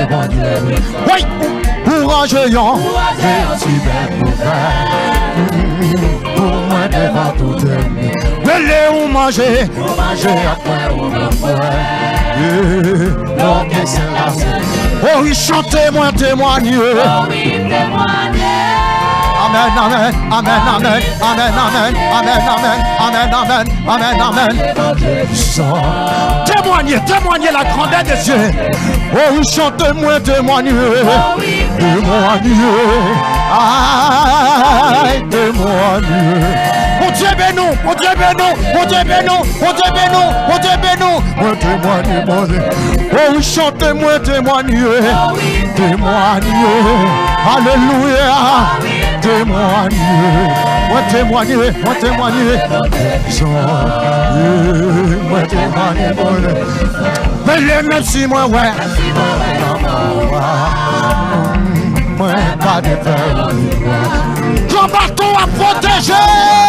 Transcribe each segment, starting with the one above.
bon Dieu. Oui, courage ayant. Si belle nouvelle. Pour moi devant tout aimer. Relais ou manger. Manger après ou le donc c'est la oh oui, chantez-moi, témoignez. Oh oui, témoignez. Amen, amen, amen, amen, amen, amen, amen, amen, amen, amen, amen, amen. Témoignez, témoignez la grandeur de Dieu. Oh oui, chantez-moi, témoignez. Témoignez. Aïe, témoignez. Mon Dieu bénou, mon Dieu bénou, mon Dieu bénou, mon Dieu bénou, mon Dieu bénou. Moi témoignez, mon Dieu. Oh oui, chantez-moi, témoignez. Témoignez. Alléluia. Témoignez. Moi témoignez, moi témoignez. Moi témoignez, mon Dieu. Mais les mêmes si moi, ouais. Moi, pas de faire. Ton bâton à protéger.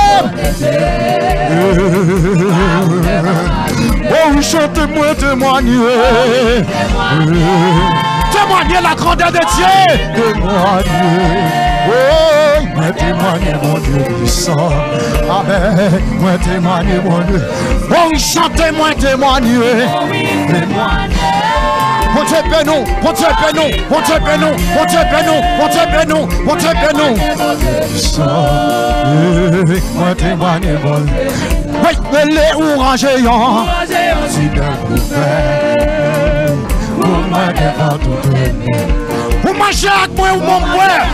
Oh, chantez-moi, témoignez. Témoignez la grandeur de Dieu. Témoignez. Oh, moi témoignez mon Dieu puissant. Amen. Moi témoignez mon Dieu. Oh, chantez-moi, témoignez. Mon Dieu bénou, mon Dieu bénou, mon Dieu bénou, mon Dieu bénou, mon Dieu bénou, mon Dieu bénou. Moi témoignez mon Dieu. Oui, mais les oranges ayant. Si bien couvert. Pour moi devant tout aimer. Vous mangez avec moi ou mon frère.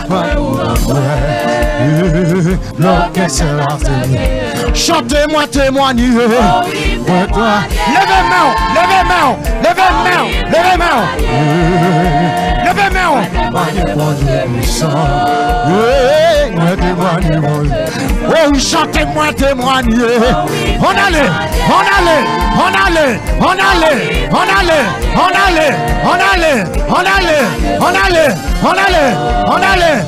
L'homme c'est la terre. Chantez-moi, témoignez. Levez main, levez main, levez main, levez main. Levez main. Oh, chantez-moi, témoignez. On allait, on allait, on allait, on allait, on allait, on allait, on allait, on allait, on allait, on allait, on allait.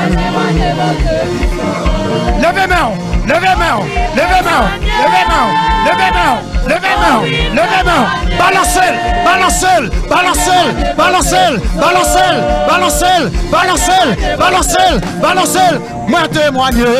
Levez main, levez main, levez main, levez main, levez main, levez main, levez main. Balancez, balancez, balancez, balancez, balancez, balancez, balancez, balancez, balancez. Moi témoigner.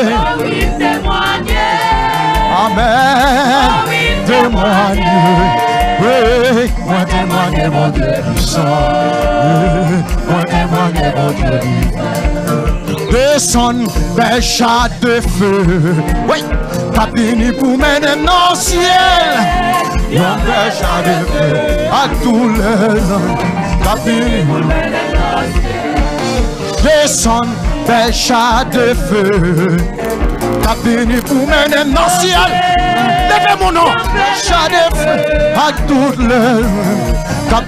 Amen. Témoigner. Oui, moi témoigner mon Dieu puissant. Moi témoigner mon Dieu vivant. Descends, bel chat de feu. Oui, t'as fini pour mener dans le ciel. Yon bel chat de feu à tous les hommes. T'as fini pour mener dans le ciel. Descends, bel chat de feu. T'as fini pour mener dans le ciel. Levez mon nom, chat de feu à toutes les hommes. T'as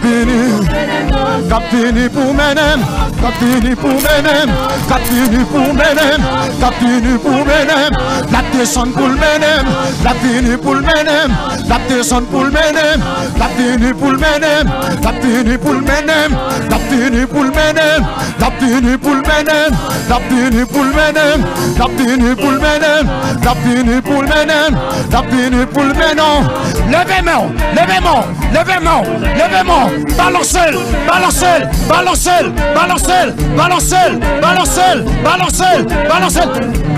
fini pour mener. T'as fini pour mener, t'as fini pour mener, t'as fini pour mener, la descente pour le mener, la fini pour le mener, la descente pour le mener, la fini pour le mener, la fini pour le mener, la fini pour le mener, la fini pour le mener, la fini pour le mener, la fini pour le mener, la fini pour le mener, la fini pour le mener. Levez-moi, levez-moi, levez-moi, levez-moi, balancez, balancez, balancez, balancez, balancez, balancez, balancez, balancez.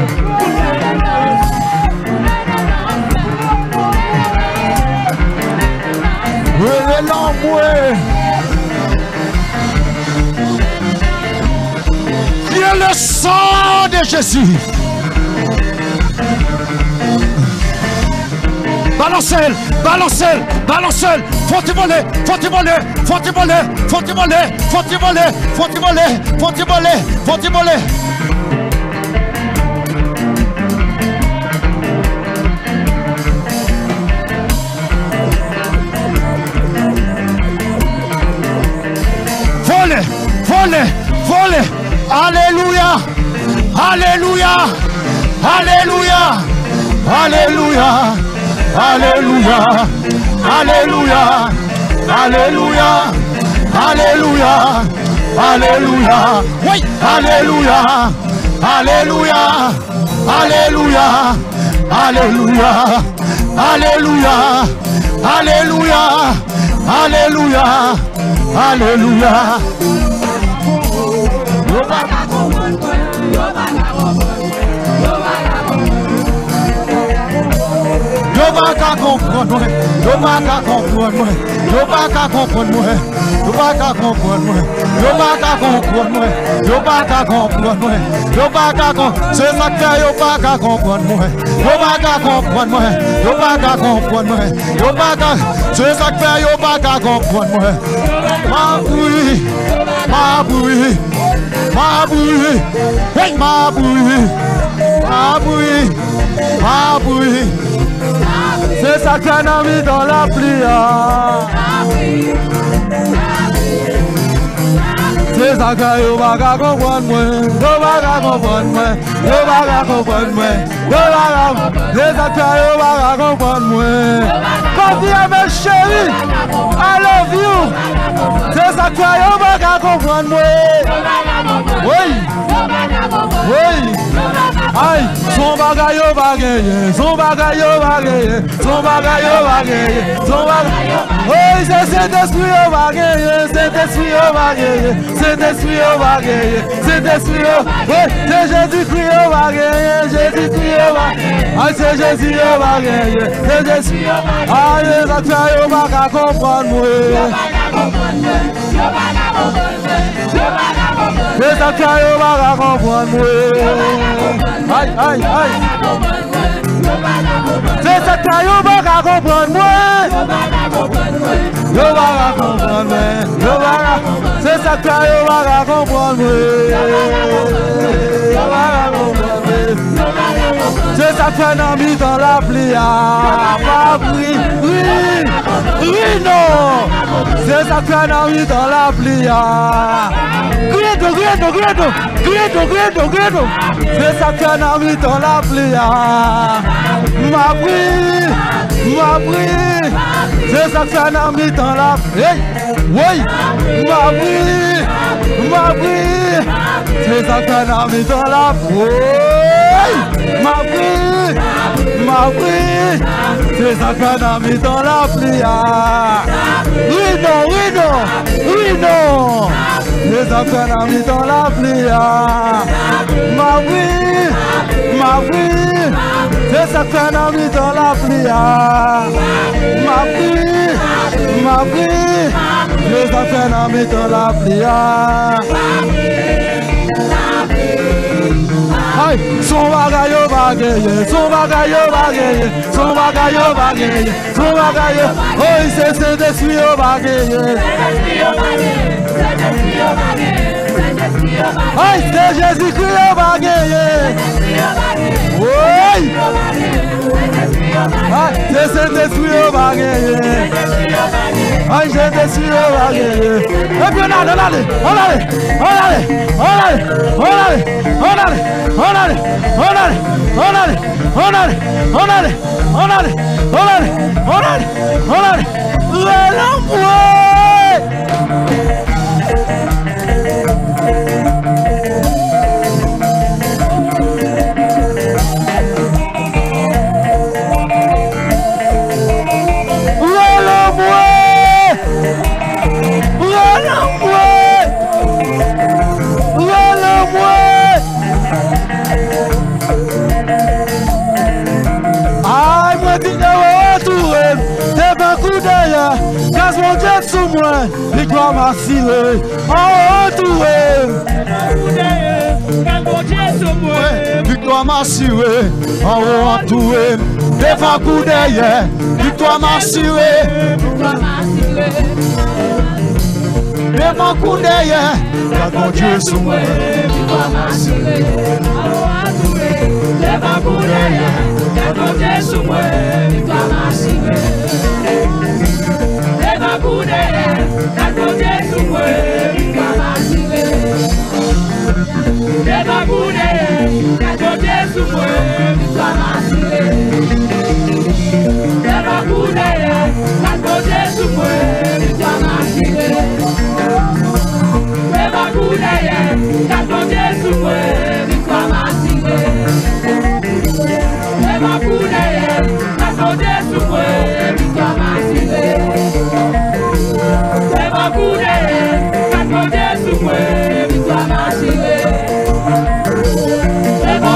Qui est le sang de Jésus? Balancez, balancez, balancez. Faut-il voler, faut-il voler, faut-il voler, faut-il voler, faut-il voler, faut-il voler, faut-il voler, faut-il voler. Volez, volez, volez. Alléluia, alléluia, alléluia, alléluia. Alléluia, alléluia, alléluia, alléluia, alléluia, oui, alléluia, alléluia, alléluia, alléluia, alléluia, alléluia, alléluia, alléluia. yo pas qu'à comprendre moi, yo pas qu'à comprendre moi, yo pas qu'à yo pas qu'à comprendre moi, yo pas qu'à comprendre moi, yo pas qu'à comprendre moi, yo pas qu'à comprendre moi, yo pas qu'à comprendre moi, yo pas qu'à comprendre moi, yo pas qu'à comprendre, c'est ça que yo pas qu'à comprendre moi, yo pas qu'à comprendre moi, yo pas qu'à comprendre moi, yo pas qu'à, c'est ça que yo pas qu'à comprendre moi, ma bouille, ma bouille, ma bouille, hey ma bouille, ma bouille, ma bouille. C'est ça qu'on a mis dans la pluie. C'est ça que yo va comprendre moi, yo va comprendre moi, yo va comprendre moi, yo va. C'est ça que yo va comprendre moi. Quand tu es mes chéris, I love you. C'est ça que yo va comprendre moi. Oui, oui. Aïe, son bagay yo va gagner, son bagay yo va gagner, son bagay yo va gagner, son bagay. Oui, c'est cet esprit yo va gagner, cet esprit yo va gagner, cet esprit yo va gagner, cet esprit yo. Oui, c'est Jésus-Christ yo va gagner, Jésus-Christ yo va gagner. Aïe, c'est Jésus yo va gagner, c'est Jésus yo va gagner. Aïe, ça fait yo va comprendre moi. C'est ça que yo va comprendre moi. Aïe, aïe, aïe. C'est ça que yo va comprendre moi. Yo va comprendre moi. Yo va. C'est ça que yo va comprendre moi. Yo va comprendre moi. C'est ça que nous mis dans la pluie. Pas oui, oui, oui non. C'est ça que nous mis dans la pluie. Grido. C'est ça qu'on a mis dans la pluie. Ma pluie. C'est ça qu'on a mis dans la pluie. Oui, ma pluie. C'est ça qu'on a mis dans la pluie. Ma pluie. C'est ça qu'on a mis dans la pluie. Oui, non. C'est ça qu'on a mis dans la pluie. Ma pluie. C'est ça qu'on a mis dans la pluie. Ma pluie. C'est ça qu'on a mis dans la pluie. Aïe, son bagay yo va gagner, son bagay yo va gagner, son bagay yo va gagner, son bagay yo. Oh, c'est cet esprit yo va gagner. Aïe, c'est Jésus-Christ yo va gagner. Oui. Aïe, c'est cet esprit yo va gagner. Aïe, cet esprit yo va gagner. Et puis on allait. Mon Dieu sous moi, victoire m'a tiré. Oh, tout victoire m'a tiré. Oh, tout devant coup derrière. Victoire m'a tiré. Devant coup derrière. Mon Dieu sous moi, victoire m'a tiré. Devant coup derrière. Mon Dieu sous moi, victoire m'a tiré. Victoire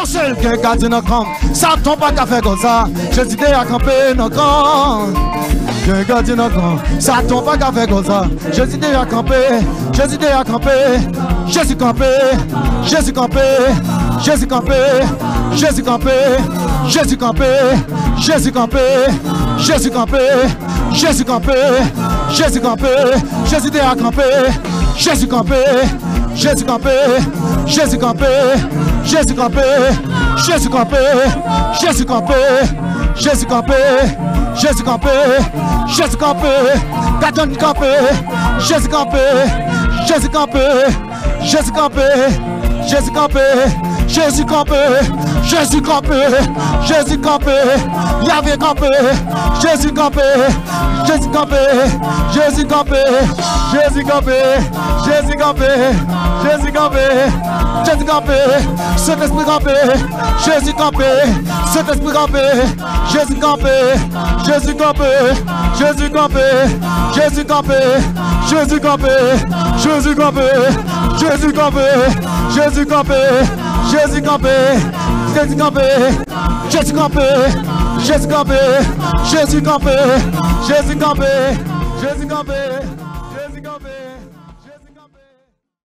Alors seul qui est gardé dans le camp, ça tombe pas qu'à faire comme ça. Jésus a campé dans le camp. Qui est gardé dans le camp, ça tombe pas qu'à faire comme ça. Jésus a campé, Jésus a campé, Jésus campé, Jésus campé, Jésus campé, Jésus campé, Jésus campé, Jésus campé, Jésus campé, Jésus campé, Jésus campé, Jésus a campé, Jésus campé, Jésus campé, Jésus campé, Jésus campé, Jésus campé, Jésus campé, Jésus campé, Jésus campé, Jésus campé, Gadon campé, Jésus campé, Jésus campé, Jésus campé, Jésus campé, Jésus campé, Jésus campé, Jésus campé, Yahvé campé, Jésus campé, Jésus campé, Jésus campé, Jésus campé, Jésus campé, Jésus campé, Jésus campé, Saint-Esprit campé, Jésus campé, Saint-Esprit campé, Jésus campé, Jésus campé, Jésus campé, Jésus campé, Jésus campé, Jésus campé, Jésus campé, Jésus campé, Jésus campé, Jésus campé, Jésus campé, Jésus campé, Jésus campé, Jésus campé, Jésus campé.